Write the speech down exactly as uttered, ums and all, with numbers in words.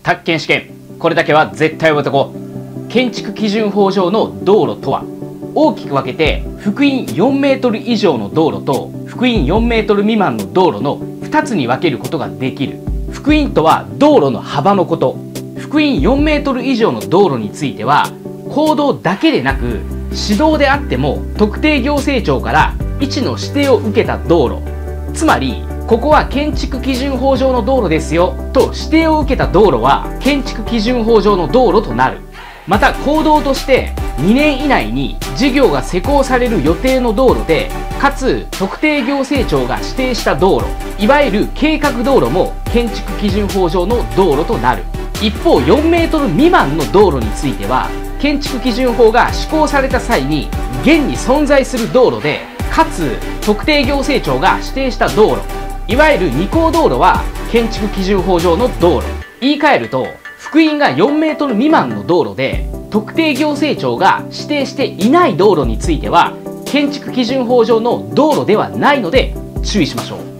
宅建試験、これだけは絶対覚えてこう。建築基準法上の道路とは、大きく分けて幅員よんメートル以上の道路と幅員よんメートル未満の道路のふたつに分けることができる。幅員とは道路の幅のこと。幅員よんメートル以上の道路については、公道だけでなく市道であっても特定行政庁から位置の指定を受けた道路、つまりここは建築基準法上の道路ですよと指定を受けた道路は建築基準法上の道路となる。また公道としてにねん以内に事業が施行される予定の道路で、かつ特定行政庁が指定した道路、いわゆる計画道路も建築基準法上の道路となる。一方よんメートル未満の道路については、建築基準法が施行された際に現に存在する道路で、かつ特定行政庁が指定した道路、いわゆる二項道路は建築基準法上の道路。言い換えると、幅員がよんメートル未満の道路で特定行政庁が指定していない道路については建築基準法上の道路ではないので注意しましょう。